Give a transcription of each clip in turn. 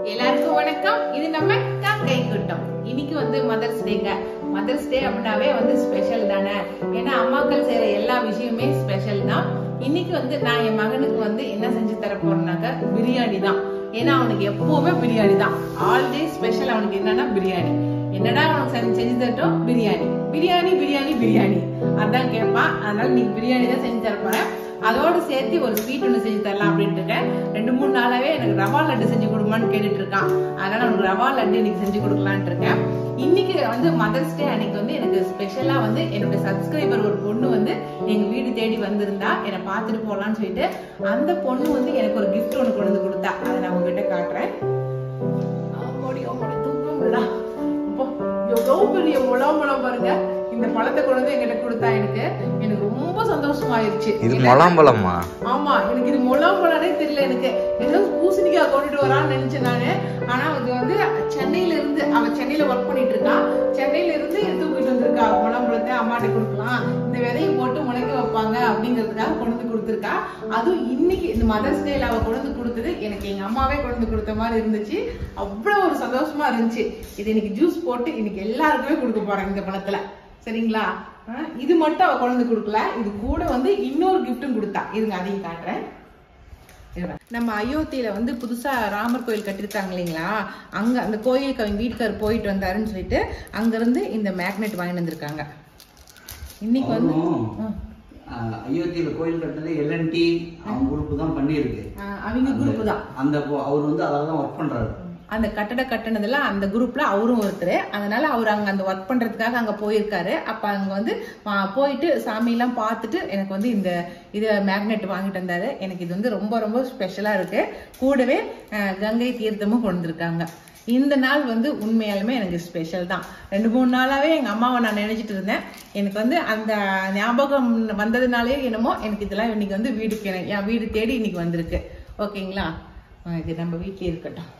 எல்லாருக்கும் வணக்கம். இது நம்ம காக்கை கூட்டம். இன்னைக்கு வந்து மதர்ஸ் டேங்க. மதர்ஸ் டே அப்படின்னாவே வந்து ஸ்பெஷல் தானே. ஏன்னா அம்மாக்கள் செய்யற எல்லா விஷயமே ஸ்பெஷல் தான். இன்னைக்கு வந்து நான் என் மகனுக்கு வந்து என்ன செஞ்சு தர போறேன்னாக்க பிரியாணி தான். ஏன்னா அவனுக்கு எப்பவுமே பிரியாணி தான். ஆல் டே ஸ்பெஷல் அவனுக்கு என்னன்னா பிரியாணி. என்னடா அவனுக்கு செஞ்சு தரட்டும், பிரியாணி பிரியாணி பிரியாணி பிரியாணி அதான் கேட்பான். அதனால நீ பிரியாணி தான் செஞ்சு தர போறேன். அதோடு சேர்த்து ஒரு ஸ்வீட் ஒன்று செஞ்சு தரலாம் அப்படின்ட்டு இருக்கேன். 2-3 நாளாவே எனக்கு ரவா லட்டு செஞ்சு கொடுமான்னு கேட்டுட்டு இருக்கான். அதனால அவனுக்கு ரவா லட்டு இன்னைக்கு செஞ்சு கொடுக்கலான்ட்டு இருக்கேன். இன்னைக்கு வந்து மதர்ஸ் டே அன்னைக்கு வந்து எனக்கு ஸ்பெஷலா வந்து என்னோட சப்ஸ்கிரைபர் ஒரு பொண்ணு வந்து எங்க வீடு தேடி வந்திருந்தா, என்னை பார்த்துட்டு போலான்னு சொல்லிட்டு அந்த பொண்ணு வந்து எனக்கு ஒரு கிஃப்ட் ஒன்று கொண்டு வந்து கொடுத்தா. அதை நான் உங்ககிட்ட காட்டுறேன். எவ்வளவு பெரிய முலாம்பழம் பாருங்க. இந்த பழத்தை கொண்டு வந்து என்கிட்ட கொடுத்தா எனக்கு ரொம்ப சந்தோஷமாயிருச்சு. இது முலாம்பழமா? ஆமா, எனக்கு இது முலாம்பழம்னே தெரியல. எனக்கு ஏதோ பூசணிக்காய் கொண்டுட்டு வரான்னு நினைச்சேன் நானு. ஆனா அது வந்து சென்னையில இருந்து, அவ சென்னையில ஒர்க் பண்ணிட்டு இருக்கா. சென்னையில இருந்து தூக்கிட்டு வந்திருக்கா. முலாம்பழத்தை அம்மாட்ட கொடுக்கலாம், இந்த விதையை போட்டு முளைக்க வைப்பாங்க அப்படிங்கறதுக்காக கொண்டு வந்து கொடுத்துருக்கா. அதுவும் இன்னைக்கு இந்த மதர்ஸ் டேல அவ கொண்டு வந்து கொடுத்தது எனக்கு எங்க அம்மாவே கொண்டு வந்து கொடுத்த மாதிரி இருந்துச்சு. அவ்வளவு ஒரு சந்தோஷமா இருந்துச்சு. இது இன்னைக்கு ஜூஸ் போட்டு இன்னைக்கு எல்லாருக்குமே கொடுக்க போறேன் இந்த பழத்துல. சரிங்களா? இது மட்டும் அவ கொண்டு வந்து கொடுக்கல, இது கூட வந்து இன்னொரு கிஃப்டும் கொடுத்தா. இருங்க அதையும் காட்டுறேன். நம்ம அயோத்தியில வந்து புதுசா ராமர் கோயில் கட்டிருக்காங்க இல்லைங்களா? அங்க அந்த கோயிலுக்கு அவங்க வீட்டுக்காரர் போயிட்டு வந்தாருன்னு சொல்லிட்டு அங்க இருந்து இந்த மேக்னெட் வாங்கிட்டு வந்திருக்காங்க. இன்னைக்கு வந்து அயோத்தியில கோயில் கட்டுறது எல்என்டி அவங்க குரூப் தான் பண்ணிருக்கு. அவங்க குரூப் தான். அந்த அவர் வந்து அதான் ஒர்க் பண்றாரு. அந்த கட்டட கட்டினதுல அந்த குரூப்ல அவரும் ஒருத்தர். அதனால அவர் அங்க அந்த ஒர்க் பண்றதுக்காக அங்க போயிருக்காரு. அப்ப அங்க வந்து போயிட்டு சாமி எல்லாம் பார்த்துட்டு எனக்கு வந்து இந்த மேக்னெட் வாங்கிட்டு வந்தாரு. எனக்கு இது வந்து ரொம்ப ரொம்ப ஸ்பெஷலா இருக்கு. கூடவே கங்கை தீர்த்தமும் கொண்டிருக்காங்க. இந்த நாள் வந்து உண்மையாலுமே எனக்கு ஸ்பெஷல் தான். 2-3 நாளாவே எங்க அம்மாவை நான் நினைச்சிட்டு இருந்தேன். எனக்கு வந்து அந்த ஞாபகம் வந்ததுனாலே என்னமோ எனக்கு இதெல்லாம் இன்னைக்கு வந்து என் வீடு தேடி இன்னைக்கு வந்திருக்கு. ஓகேங்களா? இது நம்ம வீட்லயே இருக்கட்டும்.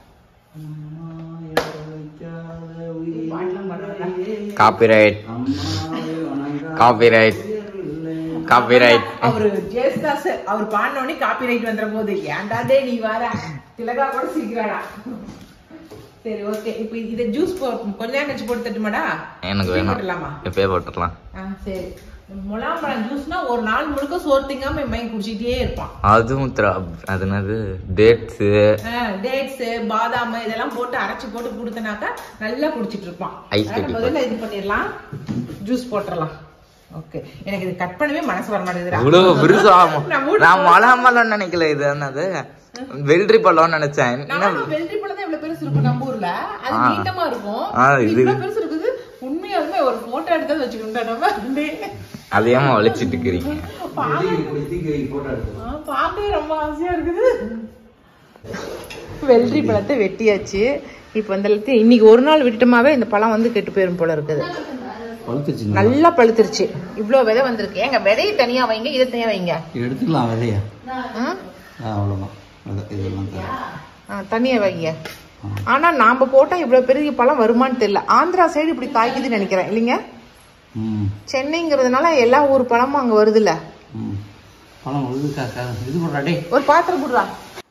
Copyright copyright copyright. அவரு ஜேஸ்தாஸ் அவர் பாடினோடனே காப்பிரைட் வந்துற போது ஏன்டா டே நீ வர திலகா கூட சிரிக்கிறாடா. சரி, ஓகே. இப்போ இத ஜூஸ் கொஞ்ச நேரம் கழிச்சு போட்டு தட்டுமாடா? எனக்கு வேணும். இப்பவே போட்டுடலாம். சரி. முலாம்பழம் ஜூஸ்னா ஒரு நாள் முழுக்க சோறு திங்காம மைண்ட் குடிச்சிட்டே இருப்பான். அதுவும் அதனது டேட்ஸ் பாதாம் இதெல்லாம் போட்டு அரைச்சு போட்டு கொடுத்தனாக்கா நல்லா குடிச்சிட்டு இருப்பான். முதல்ல இது பண்ணிடலாம், ஜூஸ் போட்டுடலாம். ஓகே. எனக்கு இது கட் பண்ணவே மனசு வர மாட்டேங்குது. நான் முலாம்பழம் நினைக்கல, இது என்னது வெள்ளரி பழம் நினைச்சேன். வெள்ளரி பழம் தான் இவ்வளவு பெருசு இருக்கும் நம்ம ஊர்ல. அது நீட்டமா இருக்கும். இவ்வளவு பெருசு இருக்குது. உண்மையாலுமே ஒரு போட்டோ எடுத்து வச்சுக்கிட்டோம். அதையாம வலிச்சிட்டு இருக்கிறீங்க. பாக்கவே ரொம்ப ஆசையா இருக்குது. வெள்ளரி பழத்தை வெட்டியாச்சு. இப்ப இந்த இன்னைக்கு ஒரு நாள் விட்டுட்டோமாவே இந்த பழம் வந்து கெட்டு போயிரும் போல இருக்குது. நல்லா பழுத்துருச்சு. இவ்வளவு விதை வந்திருக்கு. எங்க விதையை தனியா வைங்க, இதை தனியா வைங்க. எடுத்துக்கலாம் விதையா? தனியா வைங்க. ஆனா நாம போட்டா இவ்வளவு பெரிய பழம் வருமானு தெரியல. ஆந்திரா சைடு இப்படி காய்க்குதுன்னு நினைக்கிறேன் இல்லைங்க? சென்னைங்கிறதுனால எல்லா ஊர் பழமும் அங்க வருது இல்ல. ஒரு பாத்திரம் போடுறா.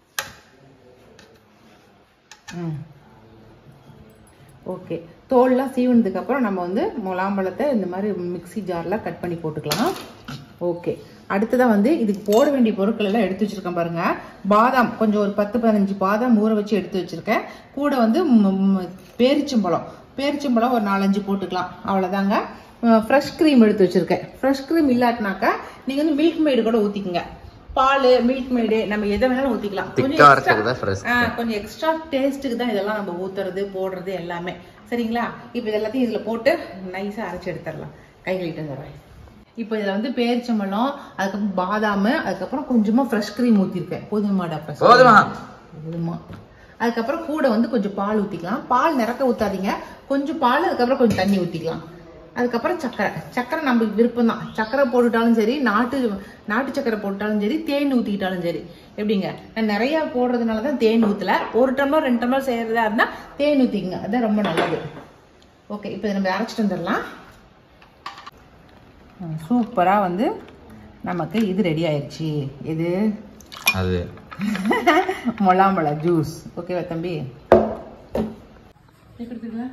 ஓகே. தோல்லாம் சீவனதுக்கு அப்புறம் நம்ம வந்து முலாம்பழத்தை இந்த மாதிரி மிக்ஸி ஜார்ல கட் பண்ணி போட்டுக்கலாம். ஓகே. அடுத்ததான் வந்து இதுக்கு போட வேண்டிய பொருட்கள் எல்லாம் எடுத்து வச்சிருக்கேன் பாருங்க. பாதாம் கொஞ்சம் ஒரு 10-15 பாதாம் ஊற வச்சு எடுத்து வச்சிருக்கேன். கூட வந்து பேரிச்சம்பழம் ஒரு 4-5 போட்டுக்கலாம். அவ்வளவுதாங்க. ஃப்ரெஷ் கிரீம் எடுத்து வச்சிருக்கேன். ஃப்ரெஷ் கிரீம் இல்லாட்டினாக்கா நீங்க வந்து மில்க் மேடு கூட ஊத்திக்கங்க. பால், மில்க் மேடு நம்ம எதை வேணாலும் ஊத்திக்கலாம். கொஞ்சம் எக்ஸ்ட்ரா டேஸ்ட்டுக்கு தான் இதெல்லாம் நம்ம ஊத்துறது போடுறது எல்லாமே. சரிங்களா? இப்போ இதெல்லாத்தையும் இதுல போட்டு நைஸா அரைச்சு எடுத்துடலாம். கை கழிட்டு வந்துடுறேன். இப்போ இதுல வந்து பேரிச்சம்பழம், அதுக்கப்புறம் பாதாம், அதுக்கப்புறம் கொஞ்சமா ஃப்ரெஷ் கிரீம் ஊத்திருக்கேன். போதுமாடா? போதுமா. அதுக்கப்புறம் கூட வந்து கொஞ்சம் பால் ஊத்திக்கலாம். பால் நிறக்க ஊத்தாதீங்க, கொஞ்சம் பால், அதுக்கப்புறம் கொஞ்சம் தண்ணி ஊத்திக்கலாம். அதுக்கப்புறம் சக்கரை நம்ம விருப்பம் தான். சக்கரை போட்டுட்டாலும் சரி, நாட்டு சக்கரை போட்டாலும் சரி, தேன் ஊத்திக்கிட்டாலும் சரி. எப்படிங்க? நான் நிறைய போடுறதுனாலதான் தேன் ஊத்தல. 1 டம்ளர் 2 டம்ளர் செய்யறதா இருந்தா தேன் ஊத்திக்கங்க, அதான் ரொம்ப நல்லது. ஓகே. இப்போ நம்ம அரைச்சிட்டு வந்துடலாம். சூப்பரா வந்து நமக்கு இது ரெடி ஆயிடுச்சு. இது அது முலாம்பழ ஜூஸ். ஓகேவா தம்பி? எடுத்துக்கலாம்.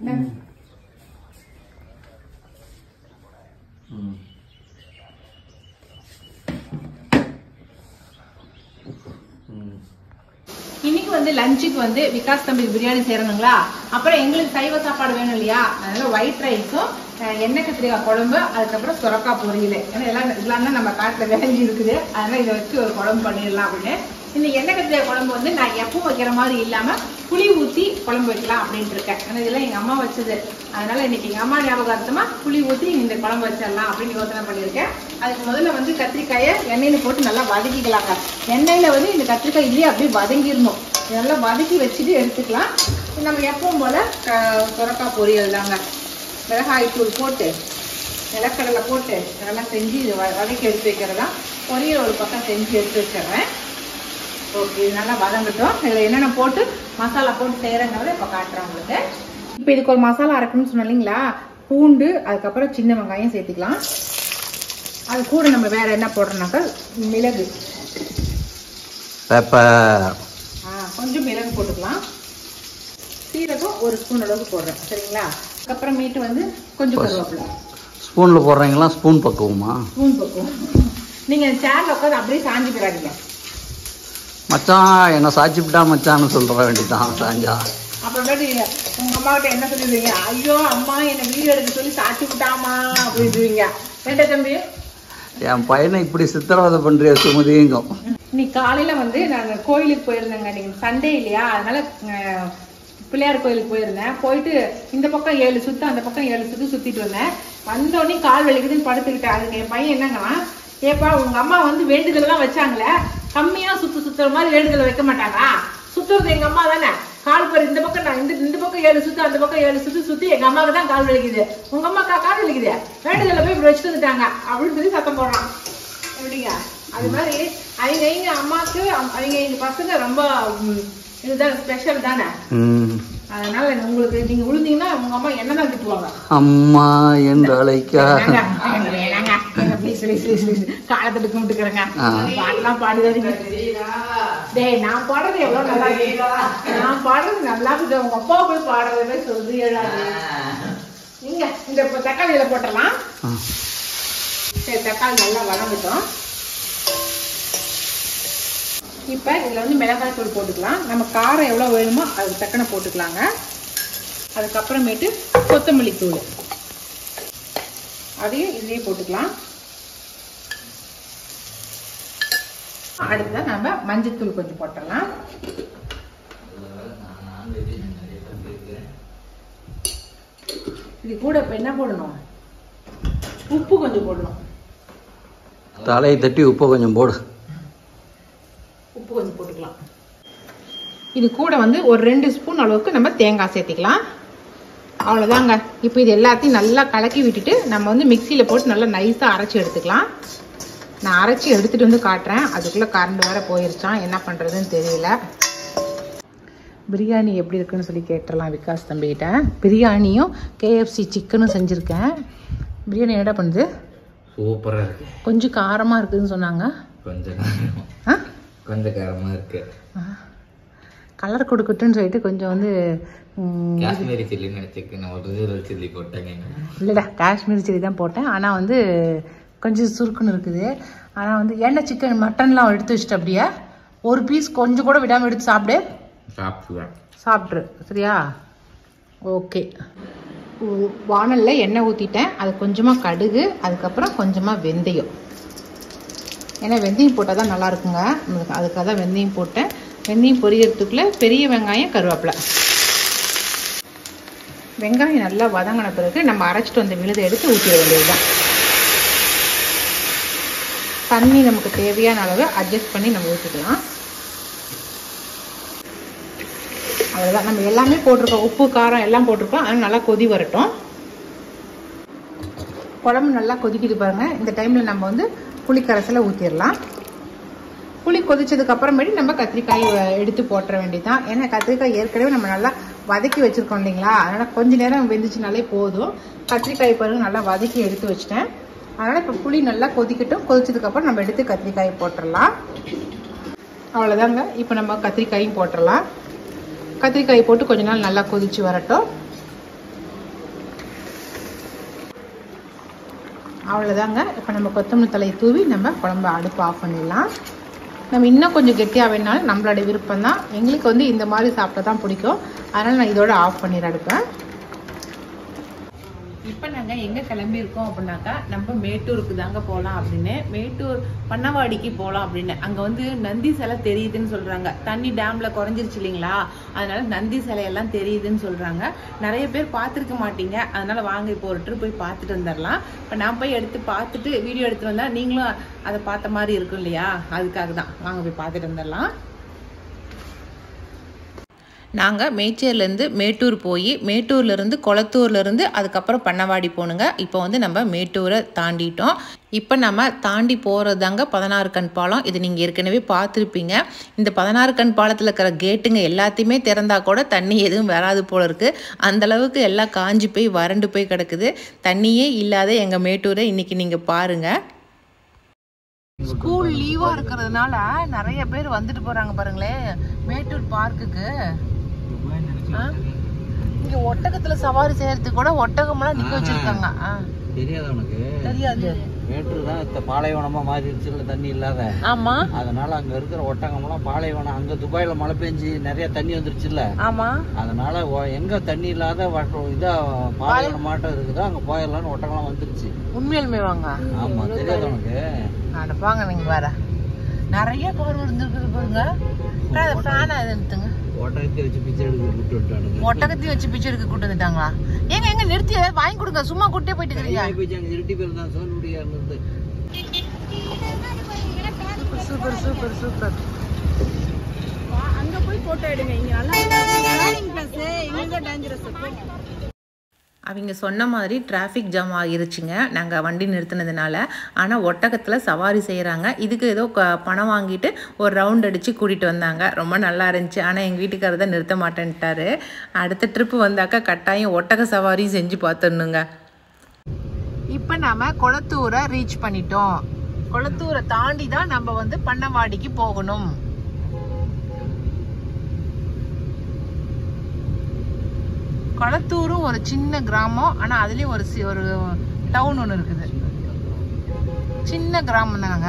இன்னைக்கு வந்து லஞ்சுக்கு வந்து விகாஸ் தம்பி பிரியாணி செய்யறதுங்களா, அப்புறம் எங்களுக்கு சைவ சாப்பாடு வேணும் இல்லையா, அதனால ஒயிட் ரைஸும் எண்ணெய் கத்திரிக்காய் குழம்பு, அதுக்கப்புறம் சுரக்காய் பொரியல். ஏன்னா இதெல்லாம் தான் நம்ம காட்டுல விளைஞ்சி இருக்குது, அதனால இதை வச்சு ஒரு குழம்பு பண்ணிடலாம் அப்படின்னு. இந்த எண்ணெய் கத்திரிக்காய் குழம்பு வந்து நான் எப்பவும் வைக்கிற மாதிரி இல்லாம புளி ஊத்தி குழம்பு வைக்கலாம் அப்படின்ட்டு இருக்கேன். ஏன்னா இதெல்லாம் எங்க அம்மா வச்சது, அதனால இன்னைக்கு எங்க அம்மா ஞாபகார்த்தமா புளி ஊத்தி இந்த குழம்பு வச்சிடலாம் அப்படின்னு யோசனை பண்ணியிருக்கேன். அதுக்கு முதல்ல வந்து கத்திரிக்காயை எண்ணெயில போட்டு நல்லா வதக்கிக்கலாங்க. எண்ணெயில வந்து இந்த கத்திரிக்காய் இல்லையே அப்படியே வதங்கிடணும். நல்லா வதக்கி வச்சுட்டு எடுத்துக்கலாம். நம்ம எப்பவும் போல சுரக்காய் பொரியல் தாங்க. மிளகாய் தூள் போட்டு நிலக்கடலை போட்டு இதெல்லாம் செஞ்சு இது வதக்கி எடுத்து வைக்கிறதா. பொரியல் ஒரு பக்கம் செஞ்சு எடுத்து வச்சிடுறேன். ஓகே, இது நல்லா வதங்கட்டும். இதில் என்னென்ன போட்டு மசாலா போட்டு செய்கிறேங்கிறத இப்போ காட்டுறேன் உங்களுக்கு. இப்போ இதுக்கு ஒரு மசாலா அரைக்கணும்னு சொன்னோம் இல்லைங்களா, பூண்டு, அதுக்கப்புறம் சின்ன வெங்காயம் சேர்த்துக்கலாம். அது கூட நம்ம வேற என்ன போடுறோம்னாக்கா மிளகு, கொஞ்சம் மிளகு போட்டுக்கலாம். சீரகம் ஒரு ஸ்பூன் அளவுக்கு போடுறேன், சரிங்களா. அதுக்கப்புறமேட்டு வந்து கொஞ்சம் கருவேப்பிலை. ஸ்பூன்ல போடுறீங்களா? ஸ்பூன் பக்குவமா? ஸ்பூன் பக்குவம். நீங்க சேர்ல உட்காந்து அப்படியே சாஞ்சி போடாதீங்க. மச்சான் என்ன சாச்சிவிட்டா மச்சான்னு சொல்ற வேண்டியதான் சாஞ்சா. அப்புறமேட்டு உங்க அம்மா கிட்ட என்ன சொல்லிடுவீங்க, ஐயோ அம்மா என்ன வீடியோ எடுக்க சொல்லி சாச்சி விட்டாமா அப்படின்றீங்க. வேண்டா தம்பி, என் பையனை இப்படி சித்திரவதை பண்றிய சுமதிங்க. இன்னைக்கு காலையில வந்து நான் கோயிலுக்கு போயிருந்தேங்க. நீங்க சண்டே இல்லையா, அதனால பிள்ளையார் கோயிலுக்கு போயிருந்தேன். போயிட்டு இந்த பக்கம் 7 சுத்து, அந்த பக்கம் 7 சுத்து சுத்திட்டு வந்தேன். வந்தோடனே கால் வலிக்குதுன்னு படுத்துக்கிட்டேன். அதுக்கு என் பையன் என்னங்கன்னா, ஏப்பா உங்க அம்மா வந்து வேண்டுதல் எல்லாம் வச்சாங்களே, கம்மியா சுத்துற மாதிரி வேண்டுதல் வைக்க மாட்டாங்களா? சுத்துறது எங்க அம்மா தானே. கால் பாரு, இந்த பக்கம் நான் இந்த பக்கம் 7 சுத்து, அந்த பக்கம் 7 சுத்து சுத்தி எங்க அம்மாவுக்கு தான் கால் வலிக்குது. உங்க அம்மா கால் வலிக்குது, வேண்டுதல போய் இப்படி வச்சுட்டு வந்துட்டாங்க அப்படின்னு சொல்லி சத்தம் போடுறான். எப்படிங்க? அது மாதிரி அவங்க அம்மாக்கு அவங்க எங்க பசங்க ரொம்ப இதுதான் ஸ்பெஷல் தானே. அதனால உங்களுக்கு நீங்க விழுந்தீங்கன்னா உங்க அம்மா என்னதான் திட்டுவாங்க. அம்மா என்று அழைக்க காலத்துட்டு கும்பிட்டுக்கிறேங்க. பாட்டெல்லாம் பாடுதாதீங்க. டேய், நான் பாடுறது எவ்வளவு நல்லா இருக்கு. நான் பாடுறது நல்லா இருக்கு. உங்க அப்பா போய் பாடுறதுமே சொல்லுது ஏழாது. நீங்க இந்த தக்காளியில போட்டுடலாம். சரி, தக்காளி நல்லா வதங்கட்டும். இப்ப இதுல வந்து மிளகாய் தூள் போட்டுக்கலாம். நம்ம காரம் எவ்வளவு வேணுமோ அதுக்கு தக்கன போட்டுக்கலாங்க. அதுக்கப்புறமேட்டு கொத்தமல்லி தூள் அதையும் இதுலயே போட்டுக்கலாம். அடுத்ததான் நம்ம மஞ்சள் தூள் கொஞ்சம் போட்டுடலாம். இது கூட இப்ப என்ன போடணும், உப்பு கொஞ்சம் போடணும். தலையை தட்டி உப்பு கொஞ்சம் போடு. உப்பு கொஞ்சம் போட்டுக்கலாம். இது கூட வந்து ஒரு 2 ஸ்பூன் அளவுக்கு நம்ம தேங்காய் சேர்த்திக்கலாம். அவ்வளோதாங்க. இப்போ இது எல்லாத்தையும் நல்லா கலக்கி விட்டுட்டு நம்ம வந்து மிக்சியில் போட்டு நல்லா நைஸாக அரைச்சி எடுத்துக்கலாம். நான் அரைச்சி எடுத்துகிட்டு வந்து காட்டுறேன். அதுக்குள்ளே கரண்ட் வேறு போயிருச்சான், என்ன பண்ணுறதுன்னு தெரியல. பிரியாணி எப்படி இருக்குன்னு சொல்லி கேட்டுடலாம் விகாஸ் தம்பிக்கிட்ட. பிரியாணியும் KFC சிக்கனும் செஞ்சுருக்கேன். பிரியாணி என்னடா பண்ணுது? சூப்பராக இருக்கு. கொஞ்சம் காரமாக இருக்குதுன்னு சொன்னாங்க. கொஞ்சம் காரமாக இருக்கு. கலர் கொடுக்கட்டுன்னு சொல்லிட்டு கொஞ்சம் வந்து காஷ்மீரி சில்லி நினைச்சிருக்கேன். ஒரிஜினல் சில்லி போட்டேங்க. இல்லைடா, காஷ்மீரி சில்லி தான் போட்டேன். ஆனால் வந்து கொஞ்சம் சுருக்குன்னு இருக்குது. ஆனால் வந்து எண்ணெய் சிக்கன் மட்டன்லாம் எடுத்து வச்சுட்டு அப்படியே ஒரு பீஸ் கொஞ்சம் கூட விடாமல் எடுத்து சாப்பிட்ரு. சரியா? ஓகே. வானலில் எண்ணெய் ஊற்றிட்டேன். அது கொஞ்சமாக கடுகு, அதுக்கப்புறம் கொஞ்சமாக வெந்தயம். ஏன்னா வெந்தயம் போட்டால் தான் நல்லா இருக்குங்க. அதுக்காக தான் வெந்தயம் போட்டேன். வெந்தயம் பொரியறதுக்குள்ள பெரிய வெங்காயம், கருவேப்பிலை. வெங்காயம் நல்லா வதங்கின பிறகு நம்ம அரைச்சிட்டு வந்த விழுதை எடுத்து ஊற்றிட வேண்டியதுதான். தண்ணி நமக்கு தேவையான அளவு அட்ஜஸ்ட் பண்ணி நம்ம ஊற்றிக்கலாம். அவ்வளோதான். நம்ம எல்லாமே போட்டிருக்கோம், உப்பு காரம் எல்லாம் போட்டிருக்கோம். அதனால் நல்லா கொதி வரட்டும். குழம்பு நல்லா கொதிக்கிது பாருங்க. இந்த டைமில் நம்ம வந்து புளி கரைசலை ஊற்றிடலாம். புளி கொதிச்சதுக்கு அப்புறமேட்டு நம்ம கத்திரிக்காய் எடுத்து போட்டுற வேண்டியதான். ஏன்னா கத்திரிக்காய் ஏற்கனவே நம்ம நல்லா வதக்கி வச்சிருக்கோம் இல்லைங்களா, அதனால கொஞ்ச நேரம் வெந்துச்சுனாலே போதும். கத்திரிக்காய் பாருங்க நல்லா வதக்கி எடுத்து வச்சிட்டேன். அதனால இப்போ புளி நல்லா கொதிக்கட்டும். கொதிச்சதுக்கு அப்புறம் நம்ம எடுத்து கத்திரிக்காய் போட்டுடலாம். அவ்வளோதாங்க. இப்போ நம்ம கத்திரிக்காயும் போட்டுடலாம். கத்திரிக்காய் போட்டு கொஞ்ச நாள் நல்லா கொதிச்சு வரட்டும். அவ்வளோதாங்க. இப்போ நம்ம கொத்தமல்லி தலையை தூவி நம்ம குழம்பு அடுப்பு ஆஃப் பண்ணிடலாம். நம்ம இன்னும் கொஞ்சம் கெட்டியாக வேணாலும் நம்மளோட விருப்பம் தான். எங்களுக்கு வந்து இந்த மாதிரி சாப்பிட்டா தான் பிடிக்கும். அதனால் நான் இதோட ஆஃப் பண்ணிட அடுப்பேன். இப்போ நாங்கள் எங்கே கிளம்பியிருக்கோம் அப்படின்னாக்கா நம்ம மேட்டூருக்கு தாங்க போகலாம் அப்படின்னு. மேட்டூர் பண்ணவாடிக்கு போகலாம் அப்படின்னு. அங்கே வந்து நந்தி சிலை தெரியுதுன்னு சொல்கிறாங்க. தண்ணி டேமில் குறைஞ்சிருச்சு இல்லைங்களா, அதனால நந்தி சிலையெல்லாம் தெரியுதுன்னு சொல்கிறாங்க. நிறைய பேர் பார்த்துருக்க மாட்டீங்க. அதனால் வாங்க இப்போ ஒரு ட்ரிப் போய் பார்த்துட்டு வந்துடலாம். இப்போ நான் போய் எடுத்து பார்த்துட்டு வீடியோ எடுத்து வந்தால் நீங்களும் அதை பார்த்த மாதிரி இருக்கும் இல்லையா, அதுக்காக தான். வாங்க போய் பார்த்துட்டு வந்துடலாம். நாங்கள் மேச்சேர்லேருந்து மேட்டூர் போய் மேட்டூர்லேருந்து கொளத்தூர்லேருந்து அதுக்கப்புறம் பண்ணவாடி போகணுங்க. இப்போ வந்து நம்ம மேட்டூரை தாண்டிட்டோம். இப்போ நம்ம தாண்டி போகிறதாங்க 16 கண் பாலம். இது நீங்கள் ஏற்கனவே பார்த்துருப்பீங்க. இந்த 16 கண் பாலத்தில் இருக்கிற கேட்டுங்க எல்லாத்தையுமே திறந்தா கூட தண்ணி எதுவும் வராது போல இருக்குது. அந்தளவுக்கு எல்லாம் காஞ்சி போய் வறண்டு போய் கிடக்குது. தண்ணியே இல்லாத எங்கள் மேட்டூரை இன்றைக்கி நீங்கள் பாருங்கள். ஸ்கூல் லீவாக இருக்கிறதுனால நிறைய பேர் வந்துட்டு போகிறாங்க பாருங்களேன் மேட்டூர் பார்க்குக்கு. இங்க ஒட்டகத்துல சவாரி செய்யறதுக்கு கூட ஒட்டகம்லாம் நிக்க வச்சிருக்காங்க. தெரியாது உனக்கு? தெரியாது. மேட்டூர் தான் பாலைவனமா மாறிடுச்சு இல்ல, தண்ணி இல்லாத. ஆமா. அதனால அங்க இருக்கிற ஒட்டகம் எல்லாம் பாலைவனம். அங்க துபாயில மழை பெஞ்சு நிறைய தண்ணி வந்துருச்சு இல்ல. ஆமா. அதனால எங்க தண்ணி இல்லாத இதா பாலைவனம் மாட்டம் இருக்குதோ அங்க போயிடலாம்னு ஒட்டகம் வந்துருச்சு. உண்மையிலுமே வாங்க. ஆமா. தெரியாது உனக்கு? அடப்பாங்க நீங்க வேற. நிறைய கார் வந்துருக்குது பாருங்க. ஃபேனா எடுத்துங்க. ஒட்டகத்தையும் வச்சு பிச்சை எடுக்க கூட்டு வந்துட்டானுங்க. ஒட்டகத்தையும் வச்சு பிச்சை எடுக்க கூட்டு வந்துட்டாங்களா? எங்க எங்க நிறுத்தி வாங்கி கொடுங்க. சும்மா கூட்டே போயிட்டு இருக்கீங்க. இருட்டி பேர் தான் சோனுடைய இருந்து. Super super super. அங்க போய் போட்டோ எடுங்க. இங்க நல்லா இங்க டேஞ்சரஸ். அவங்க சொன்ன மாதிரி டிராஃபிக் ஜாம் ஆகிருச்சுங்க நாங்கள் வண்டி நிறுத்தினதுனால. ஆனால் ஒட்டகத்தில் சவாரி செய்கிறாங்க. இதுக்கு ஏதோ பணம் வாங்கிட்டு ஒரு ரவுண்ட் அடித்து கூட்டிகிட்டு வந்தாங்க. ரொம்ப நல்லா இருந்துச்சு. ஆனால் எங்கள் வீட்டுக்காரர் தான் நிறுத்த மாட்டேன்ட்டாரு. அடுத்த ட்ரிப்பு வந்தாக்கா கட்டாயம் ஒட்டக சவாரி செஞ்சு பார்த்துடணுங்க. இப்போ நம்ம கொளத்தூரை ரீச் பண்ணிட்டோம். கொளத்தூரை தாண்டி தான் நம்ம வந்து பண்ணவாடிக்கு போகணும். கொளத்தூரும் ஒரு சின்ன கிராமம். ஆனா அதுலயும் ஒரு டவுன் ஒண்ணு இருக்குது. சின்ன கிராமம் தாங்க.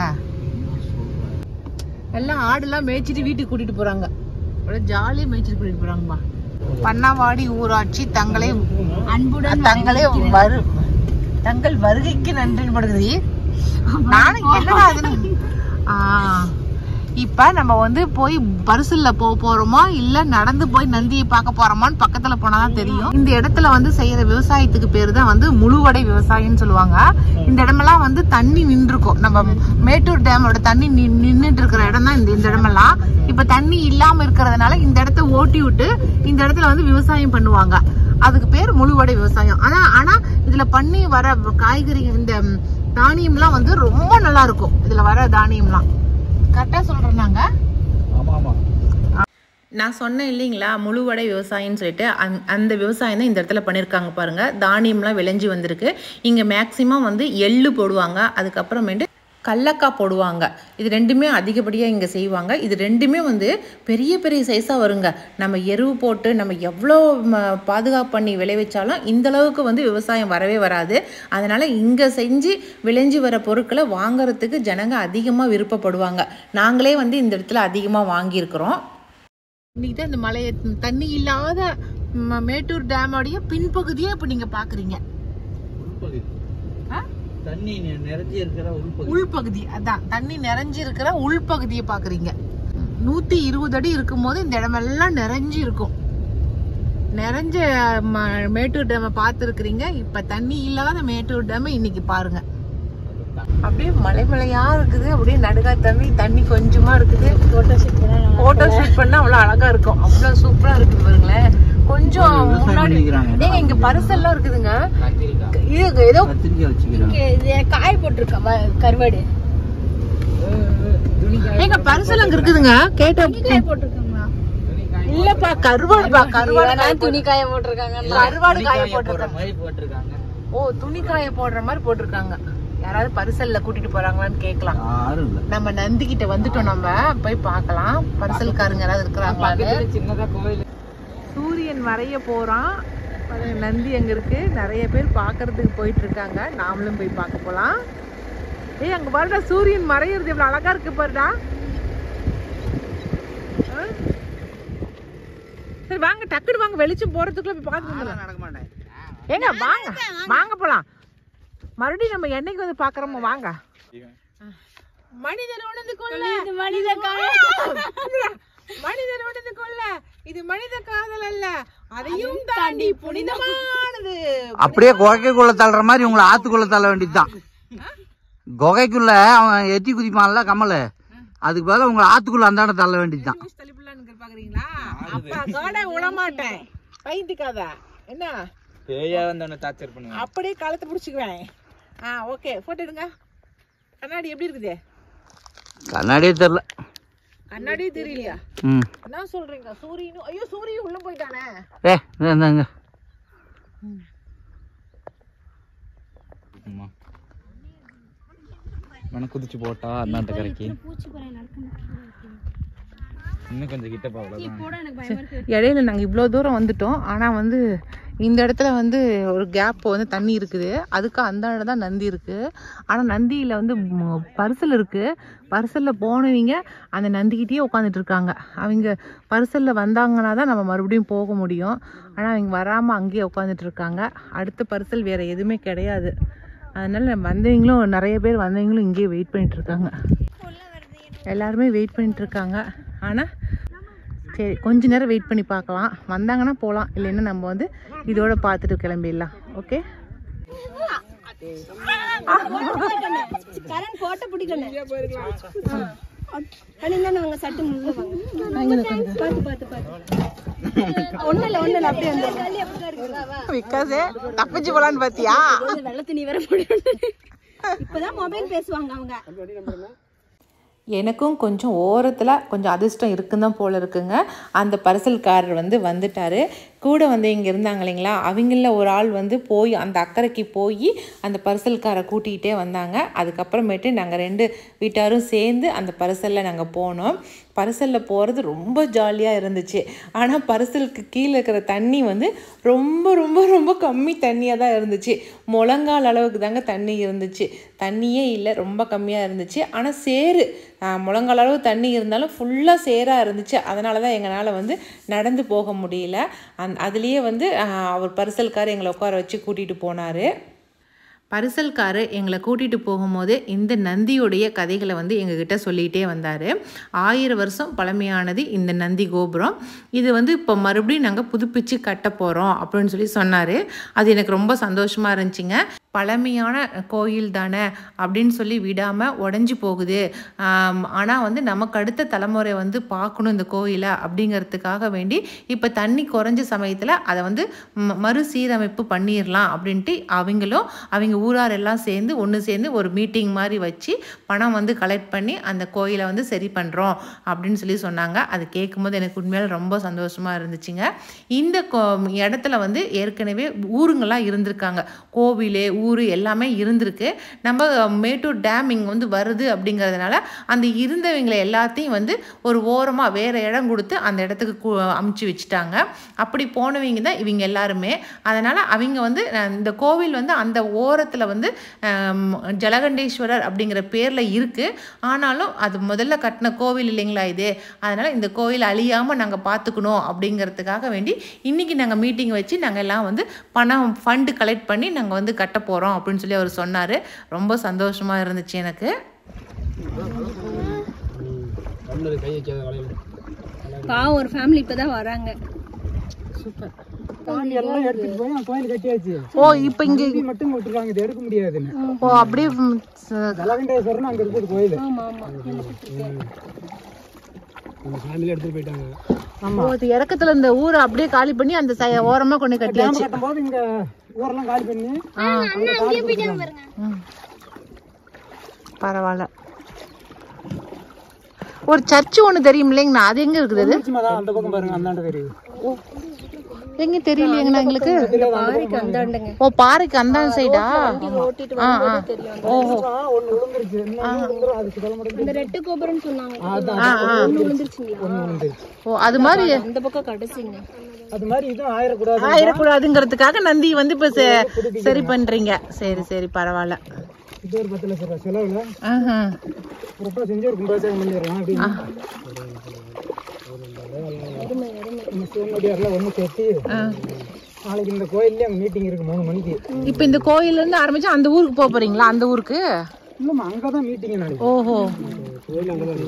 எல்லாம் ஆடுலாம் மேய்ச்சிட்டு வீட்டுக்கு கூட்டிட்டு போறாங்க. ஜாலியா மேய்ச்சிட்டு கூட்டிட்டு போறாங்கப்பா. பண்ணவாடி ஊராட்சி தங்களை அன்புடன் தங்கள் வருகைக்கு நன்றி படுகிறது. நானும் என்னடா இப்ப நம்ம வந்து போய் பரிசல்ல போறோமா இல்ல நடந்து போய் நந்தியை பார்க்க போறோமான்னு பக்கத்துல போனாதான் தெரியும். இந்த இடத்துல வந்து செய்யற விவசாயத்துக்கு பேரு தான் வந்து முழுவடை விவசாயம்னு சொல்லுவாங்க. இந்த இடமெல்லாம் வந்து தண்ணி நின்றுக்கும். நம்ம மேட்டூர் டேமோட தண்ணி நின்றுட்டு இருக்கிற இடம் தான் இந்த இடமெல்லாம். இப்ப தண்ணி இல்லாம இருக்கிறதுனால இந்த இடத்த ஓட்டி விட்டு இந்த இடத்துல வந்து விவசாயம் பண்ணுவாங்க. அதுக்கு பேர் முழுவடை விவசாயம். ஆனா இதுல பண்ணி வர காய்கறி இந்த தானியம்லாம் வந்து ரொம்ப நல்லா இருக்கும். இதுல வர தானியம்லாம் கரெக்டா சொல்றாங்க. நான் சொன்னேன் இல்லைங்களா முழுவடை விவசாயம்னு சொல்லிட்டு. அந்த விவசாயம் தான் இந்த இடத்துல பண்ணியிருக்காங்க பாருங்க. தானியம்லாம் விளைஞ்சி வந்திருக்கு. இங்கே மேக்சிமம் வந்து எள்ளு போடுவாங்க. அதுக்கப்புறமேட்டு கடலக்காய் போடுவாங்க. இது ரெண்டுமே அதிகப்படியாக இங்கே செய்வாங்க. இது ரெண்டுமே வந்து பெரிய பெரிய சைஸாக வருங்க. நம்ம எருவு போட்டு நம்ம எவ்வளோ பாதுகாப்பு பண்ணி விளைவிச்சாலும் இந்தளவுக்கு வந்து விவசாயம் வரவே வராது. அதனால் இங்கே செஞ்சு விளைஞ்சி வர பொருட்களை வாங்கிறதுக்கு ஜனங்க அதிகமாக விருப்பப்படுவாங்க. நாங்களே வந்து இந்த இடத்துல அதிகமாக வாங்கியிருக்கிறோம். இன்னைக்கு தான் இந்த மலையை தண்ணி இல்லாத மேட்டூர் டேமோடைய பின்பகுதியை இப்போ நீங்கள் பார்க்குறீங்க. தண்ணி நிறைஞ்சி இருக்கிற உள்பகுதி. அதான் தண்ணி நிறைஞ்சி இருக்கிற உள்பகுதியை பாக்குறீங்க. 120 அடி இருக்கும் போது இந்த இடமெல்லாம் நிறைஞ்சி இருக்கும். நிறைஞ்ச மேட்டூர் டேமை பார்த்துருக்கிறீங்க. இப்ப தண்ணி இல்லாத மேட்டூர் டேமை இன்னைக்கு பாருங்க. அப்படியே மலைமலையா இருக்குது. அப்படியே நடுகா தண்ணி கொஞ்சமா இருக்குது. போட்டோ ஷூட் பண்ணா அவ்வளவு அழகா இருக்கும். அவ்வளவு சூப்பரா இருக்கு பாருங்களேன். கொஞ்சம் முன்னாடி ஏங்க இங்க பரிசெல்லாம் இருக்குதுங்க. இது ஏதோ காய போட்டிருக்க கருவாடு. ஏங்க பரிசல் அங்க இருக்குதுங்க. கேட்ட காய போட்டிருக்காங்களா? இல்லப்பா கருவாடுப்பா. கருவாடு துணி காய போட்டிருக்காங்க. கருவாடு காய போட்டிருக்காங்க. ஓ துணி காய போடுற மாதிரி போட்டிருக்காங்க. யாராவது பரிசல்ல கூட்டிட்டு போறாங்களான்னு கேட்கலாம். நம்ம நந்தி கிட்ட வந்துட்டோம். நம்ம போய் பார்க்கலாம் பரிசல்காரங்க யாராவது இருக்கிறாங்களா. சின்னதா கோயில் சூரியன் மறைய போறான். நந்தி அங்க இருக்கு. நிறைய பேர் பாக்குறதுக்கு போயிட்டு இருக்காங்க. நாமளும் போய் பார்க்க போலாம். ஏய் அங்க பாருடா சூரியன் மறையிறது எவ்வளவு அழகா இருக்கு பாருடா. சரி வாங்க டக்குனு வாங்க, வெளிச்சம் போறதுக்குள்ள போய் பார்த்து நடக்க மாட்டேன். ஏங்க வாங்க வாங்க போலாம். மறுபடியும் நம்ம என்னைக்கு வந்து பாக்குறோமோ வாங்க. மனிதன் உணர்ந்து கொள்ள மனிதன் உணர்ந்து கொள்ள இது மனித காதல் அல்ல, அதையும் தாண்டி புனிதமானது. அப்படியே குகைக்குள்ள தள்ளுற மாதிரி உங்களை ஆத்துக்குள்ள தள்ள வேண்டியதுதான். குகைக்குள்ள அவன் எட்டி குதிப்பான்ல கமல், அதுக்கு பதிலா உங்களை ஆத்துக்குள்ள அந்தாண்ட தள்ள வேண்டியதுதான். பாக்குறீங்களா? அப்பா கோடை விடமாட்டேன், பைத்தியக்காத என்ன பேயா வந்து டார்ச்சர் பண்ணுவேன். அப்படியே காலத்தை பிடிச்சிக்குவேன். ஓகே போட்டோ எடுங்க. கண்ணாடி எப்படி இருக்குது? கண்ணாடியே தெரியல. கண்ணாடியே தெரியலையா? என்ன சொல்றீங்க? சூரியனும் ஐயோ சூரியன் உள்ள போயிட்டானே. இந்தாங்க. குதிச்சு போட்டா அந்தாண்ட கரைக்கு இன்னும் கொஞ்சம் கிட்ட போகலாம். இடையில நாங்கள் இவ்வளோ தூரம் வந்துட்டோம். ஆனால் வந்து இந்த இடத்துல வந்து ஒரு கேப் வந்து தண்ணி இருக்குது. அதுக்கு அந்தாண்ட தான் நந்தி இருக்குது. ஆனால் நந்தியில் வந்து பரிசல் இருக்குது. பரிசலில் போனவங்க அந்த நந்திக்கிட்டே உட்காந்துட்டு இருக்காங்க. அவங்க பரிசலில் வந்தாங்கன்னா தான் நம்ம மறுபடியும் போக முடியும். ஆனால் அவங்க வராமல் அங்கேயே உட்காந்துட்டு இருக்காங்க. அடுத்த பரிசல் வேறு எதுவுமே கிடையாது. அதனால வந்தவங்களும் நிறைய பேர் வந்தவங்களும் இங்கேயே வெயிட் பண்ணிட்டு இருக்காங்க. எல்லாருமே வெயிட் பண்ணிட்டு இருக்காங்க. ஆனால் சரி கொஞ்ச நேரம் வெயிட் பண்ணி பார்க்கலாம். வந்தாங்கன்னா போகலாம், இல்லைன்னா நம்ம வந்து இதோட பார்த்துட்டு கிளம்பிடலாம். ஓகே தப்பிச்சு போலான்னு பாத்தியா? வெள்ளத்து நீ வேற இப்பதான் மொபைல் பேசுவாங்க அவங்க. எனக்கும் கொஞ்சம் ஓரத்தில் கொஞ்சம் அதிர்ஷ்டம் இருக்குன்னு தான் போல் இருக்குங்க. அந்த பரிசல்காரர் வந்து வந்துட்டார். கூட வந்து இங்கே இருந்தாங்க இல்லைங்களா, அவங்கள ஒரு ஆள் வந்து போய் அந்த அக்கறைக்கு போய் அந்த பரிசல்காரை கூட்டிகிட்டே வந்தாங்க. அதுக்கப்புறமேட்டு நாங்கள் 2 வீட்டாரும் சேர்ந்து அந்த பரிசலில் நாங்கள் போனோம். பரிசலில் போகிறது ரொம்ப ஜாலியாக இருந்துச்சு. ஆனால் பரிசலுக்கு கீழே இருக்கிற தண்ணி வந்து ரொம்ப ரொம்ப ரொம்ப கம்மி தண்ணியாக தான் இருந்துச்சு. முழங்கால் அளவுக்கு தாங்க தண்ணி இருந்துச்சு. தண்ணியே இல்லை, ரொம்ப கம்மியாக இருந்துச்சு. ஆனால் சேரு முழங்கால் அளவு தண்ணி இருந்தாலும் ஃபுல்லாக சேராக இருந்துச்சு. அதனால தான் எங்களால் வந்து நடந்து போக முடியல. அதுலேயே வந்து அவர் பரிசல்கார் எங்களை உட்கார வச்சு கூட்டிகிட்டு போனார். பரிசல்காரு எங்களை கூட்டிகிட்டு போகும்போது இந்த நந்தியுடைய கதைகளை வந்து எங்ககிட்ட சொல்லிகிட்டே வந்தார். 1000 வருஷம் பழமையானது இந்த நந்தி கோபுரம். இது வந்து இப்போ மறுபடியும் நாங்கள் புதுப்பிச்சு கட்ட போகிறோம் அப்படின்னு சொல்லி சொன்னார். அது எனக்கு ரொம்ப சந்தோஷமாக இருந்துச்சுங்க. பழமையான கோயில் தானே அப்படின்னு சொல்லி விடாமல் உடஞ்சி போகுது. ஆனால் வந்து நமக்கு அடுத்த தலைமுறை வந்து பார்க்கணும் இந்த கோயிலை அப்படிங்கிறதுக்காக வேண்டி இப்போ தண்ணி குறைஞ்ச சமயத்தில் அதை வந்து மறுசீரமைப்பு பண்ணிடலாம் அப்படின்ட்டு அவங்க ஊரார் எல்லாம் சேர்ந்து ஒன்று சேர்ந்து ஒரு மீட்டிங் மாதிரி வச்சு பணம் வந்து கலெக்ட் பண்ணி அந்த கோயிலை வந்து சரி பண்ணுறோம் அப்படின்னு சொல்லி சொன்னாங்க. அது கேட்கும்போது எனக்கு உண்மையில ரொம்ப சந்தோஷமாக இருந்துச்சுங்க. இந்த இடத்துல வந்து ஏற்கனவே ஊருங்கள்லாம் இருந்திருக்காங்க. கோவில் ஊர் எல்லாமே இருந்திருக்கு. நம்ம மேட்டூர் டேம் இங்கே வந்து வருது அப்படிங்கிறதுனால அந்த இருந்தவங்களை எல்லாத்தையும் வந்து ஒரு ஓரமாக வேறு இடம் கொடுத்து அந்த இடத்துக்கு அமுச்சு வச்சுட்டாங்க. அப்படி போனவங்க தான் இவங்க எல்லாருமே. அதனால் அவங்க வந்து இந்த கோவில் வந்து அந்த ஓரத்தில் வந்து ஜலகண்டேஸ்வரர் அப்படிங்கிற பேரில் இருக்குது. ஆனாலும் அது முதல்ல கட்டின கோவில் இல்லைங்களா இது. அதனால் இந்த கோவில் அழியாமல் நாங்கள் பார்த்துக்கணும் அப்படிங்கிறதுக்காக வேண்டி இன்றைக்கி நாங்கள் மீட்டிங் வச்சு நாங்கள் எல்லாம் வந்து பணம் ஃபண்டு கலெக்ட் பண்ணி நாங்கள் வந்து கட்ட போகிறோம் அப்படின்னு சொல்லி அவர் சொன்னார். ரொம்ப சந்தோஷமாக இருந்துச்சு எனக்கு. பாவம் ஒரு ஃபேமிலி இப்பதான் வராங்க. சூப்பர். ஓ இப்போ இங்க மட்டும் விட்டுருக்காங்க, இது எடுக்க முடியாதுன்னு. ஓ அப்படியே ஜலகண்டேஸ்வரன் அங்க இருக்குது கோயில். ஃபேமிலி எடுத்துட்டு போயிட்டாங்க. ஆமா, அது இறக்கத்துல இந்த ஊரை அப்படியே காலி பண்ணி அந்த ஓரமா கொண்டு கட்டியாச்சு. கட்டும்போது இங்க ஊரெல்லாம் காலி பண்ணி பரவாயில்ல. ஒரு சர்ச்சு ஒண்ணு தெரியும் இல்லைங்கண்ணா, அது எங்க இருக்குது? அது அந்த பக்கம் பாருங்க, அந்தாண்ட தெரியுது. எங்க தெரியலையேங்கண்ணா எங்களுக்கு. பாறைக்கு அந்தாண்டங்க. ஓ பாறைக்கு அந்தாண்ட சைடா? ஓட்டிட்டு வந்து தெரியும். ஓஹோ, ஒன்னு விழுந்துருச்சு. அதுக்கு சொல்ல முடியாது. அந்த ரெட்டு கோபுரம்னு சொன்னாங்க. அதான் ஒன்னு விழுந்துருச்சுங்களா? ஒன்னு விழுந்துருச்சு. ஓ அது மாதிரி அந்த பக்கம் கடைசிங்க. அது மாதிரி இதுவும் ஆயிரக்கூடாது. ஆயிரக்கூடாதுங்கிறதுக்காக நந்தி வந்து இப்ப சரி பண்றீங்க. சரி சரி பரவாயில்ல. இது ஒரு 10 லட்சம் ரூபாய் செலவுல ரொம்ப செஞ்சு ஒரு கும்பாபிஷேகம் பண்ணிடலாம் அப்படின்னு ஒண்ணு சேர்த்து நாளைக்கு இந்த கோயில்ல அங்க மீட்டிங் இருக்கு 3 மணிக்கு. இப்ப இந்த கோயில்ல இருந்து ஆரம்பிச்சு அந்த ஊருக்கு போறீங்களா? அந்த ஊருக்கு இல்லம்மா அங்கதான் மீட்டிங் நாளைக்கு. ஓஹோ. கோயில் அங்கதான்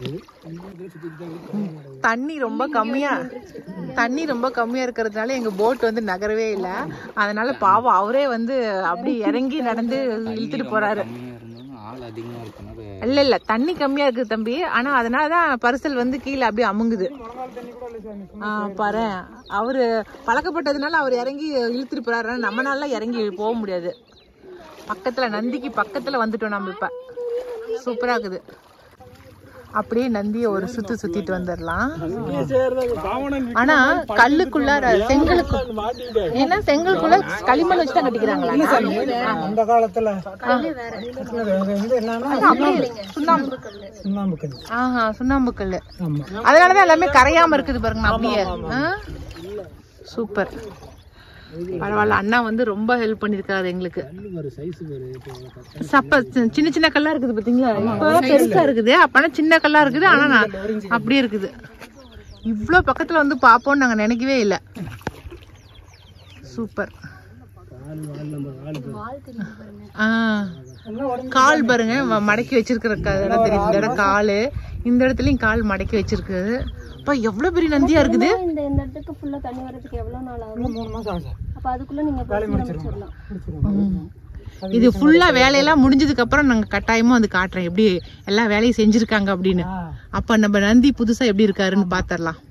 தண்ணி ரொம்ப கம்மியா இருக்கிறதுனால எங்க போட் வந்து நகரவே இல்லை. அதனால பாவம் அவரே வந்து அப்படி இறங்கி நடந்து இழுத்துட்டு போறாரு. இல்ல தண்ணி கம்மியா இருக்கு தம்பி. ஆனா அதனாலதான் பரிசல் வந்து கீழே அப்படியே அமுங்குது. பாரு அவரு பழக்கப்பட்டதுனால அவர் இறங்கி இழுத்துட்டு போறாரு. நம்மளால இறங்கி போக முடியாது. பக்கத்துல நந்திக்கு பக்கத்துல வந்துட்டோம் நம்ம. இப்ப சூப்பரா இருக்குது. அப்படியே நந்திய ஒரு சுத்திட்டு வந்துடலாம். ஆனா கல்லுக்குள்ள செங்கலுக்குள்ள களிமண் வச்சுதான் கட்டிக்கிறாங்களா? அந்த காலத்துல சுண்ணாம்பு கல்லு. அதனாலதான் எல்லாமே கரையாம இருக்குது பாருங்க. அப்படியே சூப்பர். பரவாயில்ல. அண்ணா வந்து ரொம்ப ஹெல்ப் பண்ணிருக்காரு எங்களுக்கு. சின்ன சின்ன கல்லா இருக்குது பாத்தீங்களா? இப்ப பெருசா இருக்குது, அப்பனா சின்ன கல்லா இருக்குது. ஆனா அப்படியே இருக்குது. இவ்வளவு பக்கத்துல வந்து பாப்போம்னு நாங்க நினைக்கவே இல்லை. சூப்பர். கால் பாருங்க மடக்கி வச்சிருக்கிற இடம் தெரியும். இந்த இடம் காலு, இந்த இடத்துலயும் கால் மடக்கி வச்சிருக்கு. எவ்வளவு பெரிய நந்தியா இருக்குது. இந்த இடத்துக்கு ஃபுல்லா தண்ணி வரதுக்கு எவ்வளவு நாள் ஆகும்? 3 மாசம் ஆகும். அப்ப அதுக்குள்ள நீங்க முடிச்சிடலாம். இது ஃபுல்லா வேலையெல்லாம் முடிஞ்சதுக்கு அப்புறம் நாங்க கட்டாயமா வந்து காட்டுறேன் எப்படி எல்லா வேலையும் செஞ்சிருக்காங்க அப்படின்னு. அப்ப நம்ம நந்தி புதுசா எப்படி இருக்காருன்னு பாத்திரலாம்.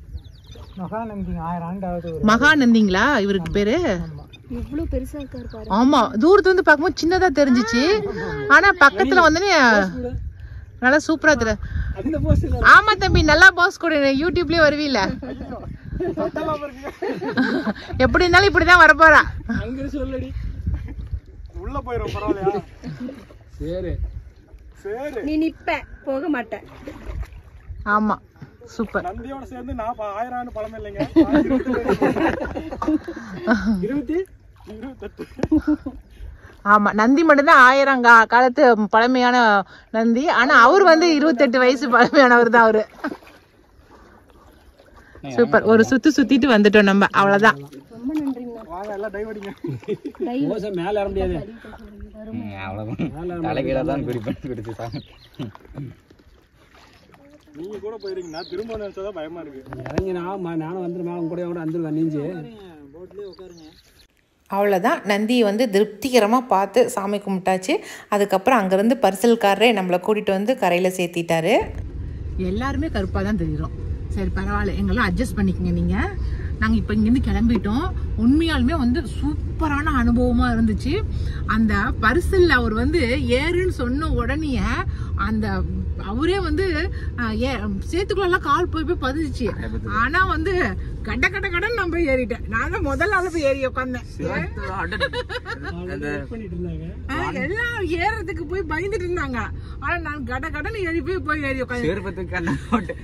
மகாநந்திங்களா இவருக்கு பேரு? இவ்வளவு பெருசா இருக்காரு பாரு. ஆமா, தூரத்துல இருந்து பாக்கும்போது சின்னதா தெரிஞ்சிச்சு. ஆனா பக்கத்துல வந்து நல்லா சூப்பரா தெரியல. ஆமா தம்பி, நல்லா பாஸ் கூட யூடியூப்லயே வருவீல. எப்படி இருந்தாலும் இப்படிதான் வரப்போறா. உள்ள போயிரும் பரவாயில்லையா? சரி நீ நிப்ப போக மாட்ட. ஆமா சூப்பர். நந்தியோட சேர்ந்து நான் 1000 ஆண்டு பழமை இல்லைங்க. 28. ஆமா, நந்தி மட்டும்தான் 1000 காலத்து பழமையான நந்தி. ஆனா அவர் வந்து 28 வயசு பழமையானவர் தான் அவரு. சூப்பர். ஒரு சுத்திட்டு வந்துட்டோம் நம்ம. அவ்வளவுதான். ரொம்ப நன்றிங்க. வாங்க எல்லாம் டைவ் அடிங்க. டைவ் மேல ஏற முடியாது. அவ்வளவுதான். தலைகீழ தான் குடிச்சு சாமி. நீங்க கூட போயிருக்கீங்க. நான் திரும்ப நினைச்சதா பயமா இருக்கு. இறங்கி நானும் வந்து மேல கூட வந்துருவேன். நீஞ்சு போட்லயே உட்காருங்க. அவ்வளோதான். நந்தியை வந்து திருப்திகரமாக பார்த்து சாமி கும்பிட்டாச்சு. அதுக்கப்புறம் அங்கேருந்து பரிசல்காரரே நம்மளை கூட்டிகிட்டு வந்து கரையில் சேர்த்திட்டாரு. எல்லாருமே கருப்பாக தான் தெரியுறோம். சரி பரவாயில்ல, எங்கெல்லாம் அட்ஜஸ்ட் பண்ணிக்கங்க நீங்கள். நாங்கள் இப்போ இங்கேருந்து கிளம்பிட்டோம். உண்மையாலுமே வந்து சூப்பரான அனுபவமாக இருந்துச்சு. அந்த பரிசலில் அவர் வந்து ஏறுன்னு சொன்ன உடனே அந்த அவரே வந்து சேத்துக்குள்ளெல்லாம் கால் போய் பதிச்சு. ஆனா வந்து கட்ட கடன் நம்ம ஏறிட்டேன். நான் தான் முதல் ஆளு போய் ஏறி உட்காந்தேன். எல்லாம் ஏறதுக்கு போய் பயந்துட்டு இருந்தாங்க. ஆனா நான் கடன் போய் ஏறி உட்காந்து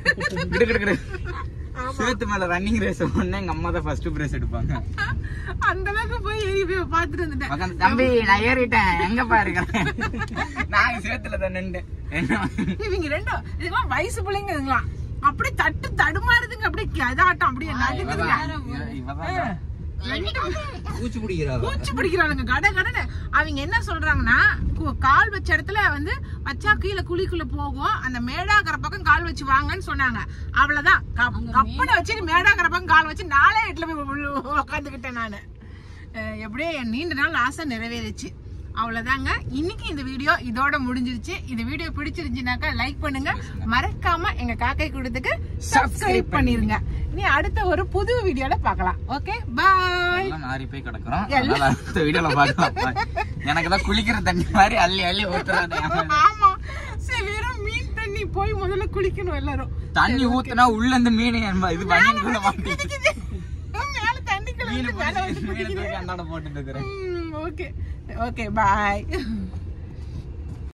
சேத்து மேல ரன்னிங் ரேஸ் ஒண்ணு எங்க அம்மா தான் ஃபர்ஸ்ட் பிரைஸ் எடுப்பாங்க. அந்த அளவுக்கு போய் ஏறி போய் பாத்துட்டு வந்துட்டேன். தம்பி நான் ஏறிட்டேன், எங்க பாருக்கிறேன். நான் சேத்துல தான் நின்று. இவங்க ரெண்டும் இதெல்லாம் வயசு பிள்ளைங்க. இதுங்களாம் அப்படியே தடுமாறுதுங்க. அப்படியே அதாட்டம் அப்படியே பூச்சி பிடிக்கிறாங்க கடன்னு. அவங்க என்ன சொல்றாங்கன்னா, கால் வச்ச இடத்துல வந்து வச்சா கீழே குழிக்குள்ள போகும், அந்த மேடாக்கிற பக்கம் கால் வச்சு வாங்கன்னு சொன்னாங்க. அவ்வளவுதான். கப்பனை வச்சு மேடாக்கிற பக்கம் கால் வச்சு 4 இடத்துல போய் உட்காந்துக்கிட்டேன் நானு. எப்படியே என் நீண்ட நாள் ஆசை நிறைவேறிச்சு. அவ்வளவுதாங்க. இன்னைக்கு இந்த வீடியோ இதோட முடிஞ்சிருச்சு. இந்த வீடியோ பிடிச்சிருந்துச்சுனாக்கா லைக் பண்ணுங்க. மறக்காம எங்க காக்கை கூடத்துக்கு சப்ஸ்கிரைப் பண்ணிருங்க. நீ அடுத்த ஒரு புது வீடியோல பார்க்கலாம். Okay bye. மாறி போய் கிடக்குறோம். அடுத்த வீடியோல பார்க்கலாம். எனக்கு தான் குளிக்கிற தண்ணி மாதிரி அள்ளி ஊத்துறாங்க. ஆமா, சரி வெறும் மீன் தண்ணி போய் முதல்ல குளிக்கணும் எல்லாரும். தண்ணி ஊத்துனா உள்ள இருந்து மீன் இது பண்ணிக்குள்ள மாட்டிக்குது. மேல தண்ணிக்குள்ள மீன் தூக்கி அந்தாட போட்டுட்டு இருக்கறேன். Okay okay bye.